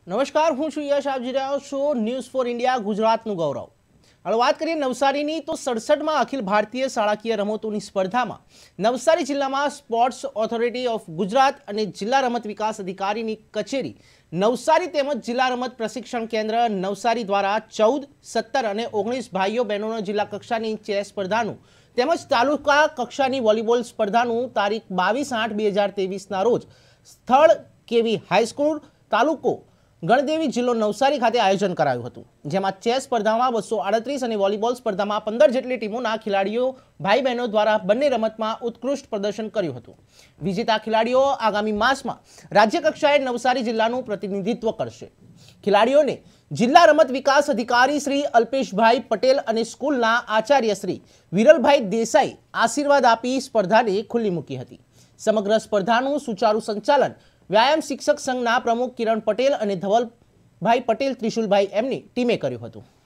નમસ્કાર, હું છું યશ. આપ જોઈ રહ્યા છો ન્યૂઝ ફોર ઇન્ડિયા, ગુજરાતનું ગૌરવ. હવે વાત કરીએ નવસારીની, તો 67માં અખિલ ભારતીય શાળાકીય રમતોની સ્પર્ધામાં નવસારી જિલ્લામાં સ્પોર્ટ્સ ઓથોરિટી ઓફ ગુજરાત અને જિલ્લા રમત વિકાસ અધિકારીની કચેરી નવસારી તેમજ જિલ્લા રમત પ્રશિક્ષણ કેન્દ્ર નવસારી દ્વારા 14, 17 અને 19 ભાઈઓ બહેનોનો જિલ્લા કક્ષાની ચેસ સ્પર્ધાનું તેમજ તાલુકા કક્ષાની વોલીબોલ સ્પર્ધાનું તારીખ 22/8/2023ના રોજ સ્થળ કેવી હાઈસ્કૂલ, તાલુકો ગણદેવી, જિલ્લો નવસારી ખાતે આયોજન કરાયું હતું, જેમાં ચેસ સ્પર્ધામાં 238 અને વોલીબોલ સ્પર્ધામાં 15 જેટલી ટીમોના ખેલાડીઓ ભાઈ બહેનો દ્વારા બંને રમતમાં ઉત્કૃષ્ટ પ્રદર્શન કર્યું હતું. વિજેતા ખેલાડીઓ આગામી માસમાં રાજ્ય કક્ષાએ નવસારી જિલ્લાનું પ્રતિનિધિત્વ કરશે. ખેલાડીઓને જિલ્લા રમત વિકાસ અધિકારી શ્રી અલ્પેશભાઈ પટેલ અને સ્કૂલના આચાર્ય શ્રી વિરલભાઈ દેસાઈ આશીર્વાદ આપી સ્પર્ધાને ખુલ્લી મૂકી હતી. સમગ્ર સ્પર્ધાનું સુચારુ સંચાલન વ્યાયામ શિક્ષક સંઘના પ્રમુખ કિરણ પટેલ અને ધવલભાઈ પટેલ ત્રિશુલભાઈ એમની ટીમે કર્યું હતું.